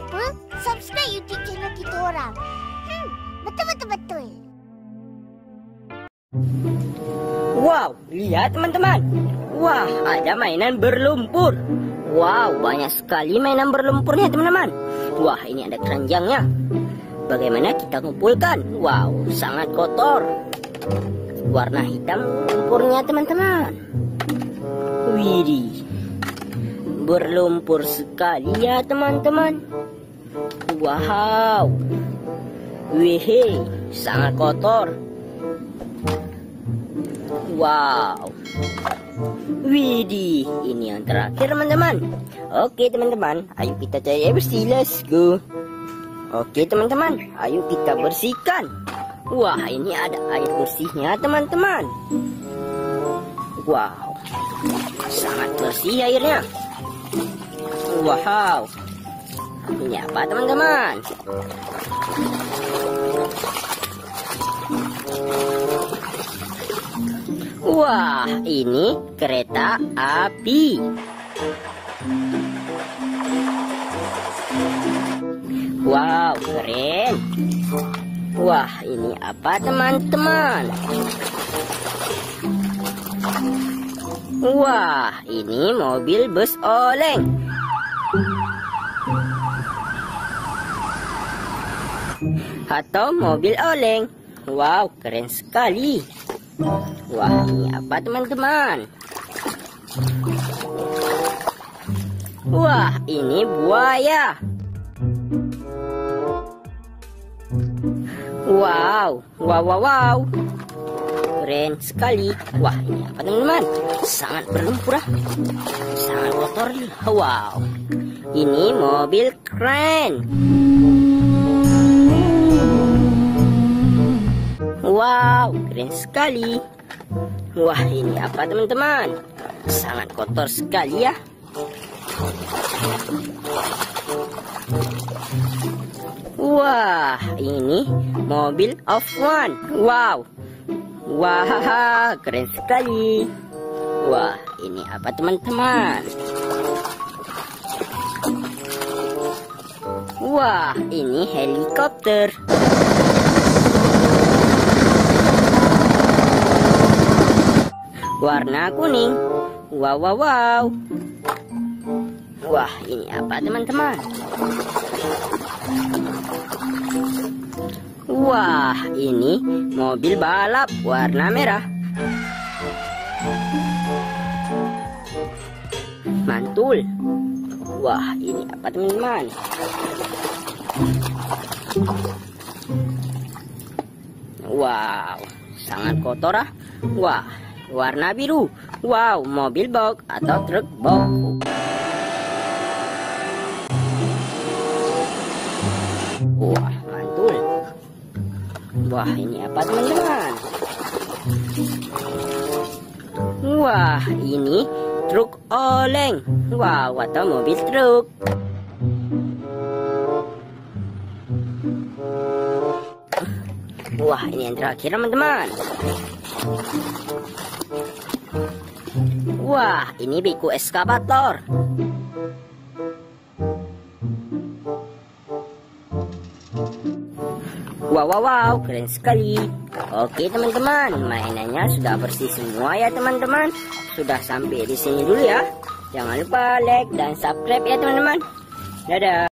lupa subscribe YouTube channel kita orang. Betul. Wow, lihat teman-teman. Wah, ada mainan berlumpur. Wow, banyak sekali mainan berlumpurnya teman-teman. Wah, ini ada keranjangnya. Bagaimana kita kumpulkan? Wow, sangat kotor. Warna hitam lumpurnya teman-teman. Widih, berlumpur sekali ya teman-teman. Wow, wih, sangat kotor. Wow, widih, ini yang terakhir teman-teman. Oke teman-teman, ayo kita cari air bersih, let's go. Oke teman-teman, ayo kita bersihkan. Wah, ini ada air bersihnya teman-teman. Wow, sangat bersih airnya. Wow, ini apa teman-teman? Wah, ini kereta api. Wow, keren. Wah, ini apa teman-teman? Wah, ini mobil bus oleng. Atau mobil oleng. Wow, keren sekali. Wah, ini apa teman-teman? Wah, ini buaya. Wow. Keren sekali. Wah, ini apa teman-teman? Sangat berlumpur. Sangat kotor. Wow. Ini mobil keren. Wow, keren sekali. Wah, ini apa teman-teman? Sangat kotor sekali ya. Wah, ini mobil F1. Wow, keren sekali. Wah, ini apa teman-teman? Wah, ini helikopter. Warna kuning. Wow. Wah, ini apa teman-teman? Wah, ini mobil balap warna merah. Mantul. Wah, ini apa teman-teman? Wow, sangat kotor ah. Wah, warna biru. Wow, mobil box atau truk box. Wah, mantul. Wah, ini apa teman-teman? Wah, ini truk oleng. Wow, atau mobil truk. Wah, ini yang terakhir teman-teman. Wah, ini beku eskavator. Wow, keren sekali. Oke teman-teman, mainannya sudah bersih semua ya teman-teman. Sudah sampai di sini dulu ya. Jangan lupa like dan subscribe ya teman-teman. Dadah.